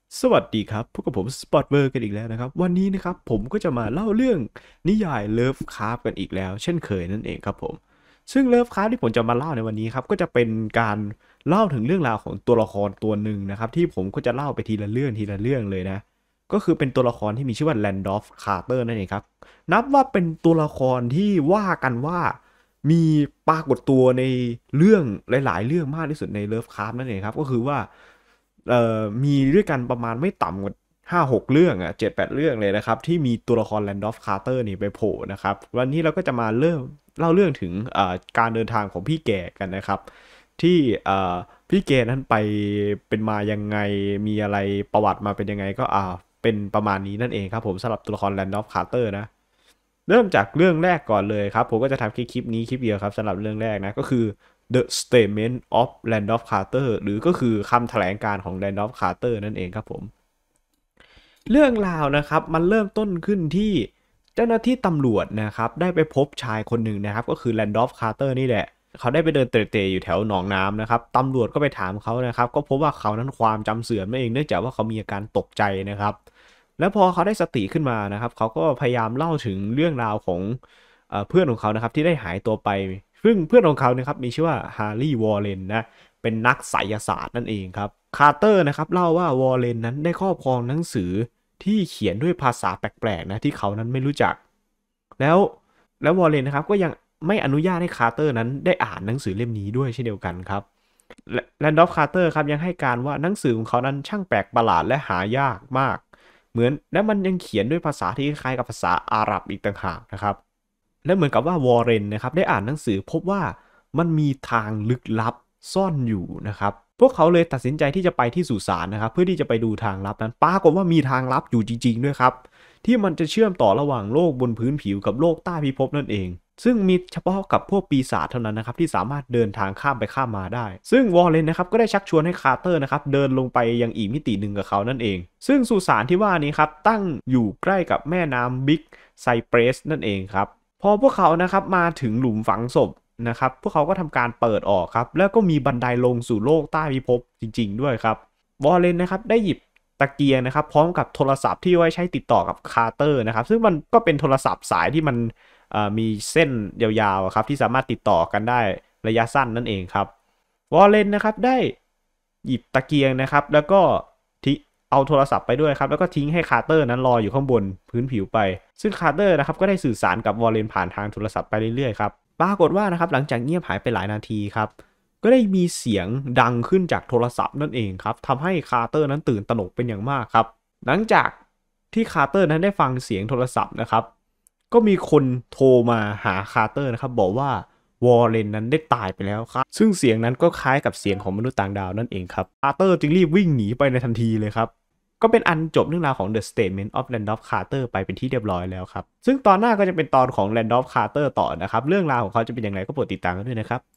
สวัสดีครับพบกับผมสปอตเวอร์กันอีกแล้วนะครับวันนี้นะครับผมก็จะมาเล่าเรื่องนิยายเลิฟคราฟกันอีกแล้วเช่นเคยนั่นเองครับผมซึ่งเลิฟคราฟที่ผมจะมาเล่าในวันนี้ครับก็จะเป็นการเล่าถึงเรื่องราวของตัวละครตัวหนึ่งนะครับที่ผมก็จะเล่าไปทีละเรื่องเลยนะก็คือเป็นตัวละครที่มีชื่อว่าแลนดอฟคาร์เตอร์นั่นเองครับนับว่าเป็นตัวละครที่ว่ากันว่ามีปรากฏตัวในเรื่องหลายๆเรื่องมากที่สุดในเลิฟคราฟนั่นเองครับก็คือว่า มีด้วยกันประมาณไม่ต่ำกว่า5-6เรื่องอ่ะ7-8เรื่องเลยนะครับที่มีตัวละครแลนดอฟคาร์เตอร์นี่ไปโผล่นะครับวันนี้เราก็จะมาเริ่มเล่าเรื่องถึงการเดินทางของพี่แก่กันนะครับที่พี่แกนั้นไปเป็นมายังไงมีอะไรประวัติมาเป็นยังไงก็เป็นประมาณนี้นั่นเองครับผมสำหรับตัวละครแลนดอฟคาร์เตอร์นะเริ่มจากเรื่องแรกก่อนเลยครับผมก็จะทำคลิปนี้คลิปเดียวครับสำหรับเรื่องแรกนะก็คือ The Statement of Randolph Carter หรือก็คือคำแถลงการของ Randolph Carter นั่นเองครับผมเรื่องราวนะครับมันเริ่มต้นขึ้นที่เจ้าหน้าที่ตำรวจนะครับได้ไปพบชายคนหนึ่งนะครับก็คือ Randolph Carter นี่แหละเขาได้ไปเดินเตร่ๆอยู่แถวหนองน้ำนะครับตำรวจก็ไปถามเขานะครับก็พบว่าเขานั้นความจำเสื่อมนั่นเองเนื่องจากว่าเขามีอาการตกใจนะครับแล้วพอเขาได้สติขึ้นมานะครับเขาก็พยายามเล่าถึงเรื่องราวของเพื่อนของเขานะครับที่ได้หายตัวไปซึ่งเพื่อนของเขานะครับมีชื่อว่าฮาร์ลีย์วอร์เรนนะเป็นนักไสยศาสตร์นั่นเองครับคาร์เตอร์นะครับเล่าว่าวอร์เรนนั้นได้ครอบครองหนังสือที่เขียนด้วยภาษาแปลกๆนะที่เขานั้นไม่รู้จักแล้วแล้ววอร์เรนนะครับก็ยังไม่อนุญาตให้คาร์เตอร์นั้นได้อ่านหนังสือเล่มนี้ด้วยเช่นเดียวกันครับแลนดอฟคาร์เตอร์ครับยังให้การว่าหนังสือของเขานั้นช่างแปลกประหลาดและหายากมากเหมือนและมันยังเขียนด้วยภาษาที่คล้ายกับภาษาอาหรับอีกต่างหากนะครับ และเหมือนกับว่าวอร์เรนนะครับได้อ่านหนังสือพบว่ามันมีทางลึกลับซ่อนอยู่นะครับพวกเขาเลยตัดสินใจที่จะไปที่สุสานนะครับเพื่อที่จะไปดูทางลับนั้นปรากฏว่ามีทางลับอยู่จริงๆด้วยครับที่มันจะเชื่อมต่อระหว่างโลกบนพื้นผิวกับโลกใต้พิภพนั่นเองซึ่งมีเฉพาะกับพวกปีศาจเท่านั้นนะครับที่สามารถเดินทางข้ามไปข้ามมาได้ซึ่งวอร์เรนนะครับก็ได้ชักชวนให้คาร์เตอร์นะครับเดินลงไปยังอีกมิติหนึ่งกับเขานั่นเองซึ่งสุสานที่ว่านี้ครับตั้งอยู่ใกล้กับแม่น้ำบิ๊กไซเปรสนั่นเองครับพอพวกเขานะครับมาถึงหลุมฝังศพนะครับพวกเขาก็ทำการเปิดออกครับแล้วก็มีบันไดลงสู่โลกใต้พิภพจริงๆด้วยครับวอร์เรนนะครับได้หยิบตะเกียงนะครับพร้อมกับโทรศัพท์ที่ไว้ใช้ติดต่อกับคาร์เตอร์นะครับซึ่งมันก็เป็นโทรศัพท์สายที่มันมีเส้นยาวๆครับที่สามารถติดต่อกันได้ระยะสั้นนั่นเองครับวอลเลนนะครับได้หยิบตะเกียงนะครับแล้วก็ทิ้งเอาโทรศัพท์ไปด้วยครับแล้วก็ทิ้งให้คาร์เตอร์นั้นรออยู่ข้างบนพื้นผิวไปซึ่งคาร์เตอร์นะครับก็ได้สื่อสารกับวอลเลนผ่านทางโทรศัพท์ไปเรื่อยๆครับปรากฏว่านะครับหลังจากเงียบหายไปหลายนาทีครับก็ได้มีเสียงดังขึ้นจากโทรศัพท์นั่นเองครับทำให้คาร์เตอร์นั้นตื่นตระหนกเป็นอย่างมากครับหลังจากที่คาร์เตอร์นั้นได้ฟังเสียงโทรศัพท์นะครับ ก็มีคนโทรมาหาคาร์เตอร์นะครับบอกว่าวอร์เรนนั้นได้ตายไปแล้วครับซึ่งเสียงนั้นก็คล้ายกับเสียงของมนุษย์ต่างดาวนั่นเองครับคาร์เตอร์จึงรีบวิ่งหนีไปในทันทีเลยครับก็เป็นอันจบเรื่องราวของ The Statement of Randolph Carter ไปเป็นที่เรียบร้อยแล้วครับซึ่งตอนหน้าก็จะเป็นตอนของ Randolph Carter ต่อนะครับเรื่องราวของเขาจะเป็นอย่างไรก็โปรดติดตามกันด้วยนะครับ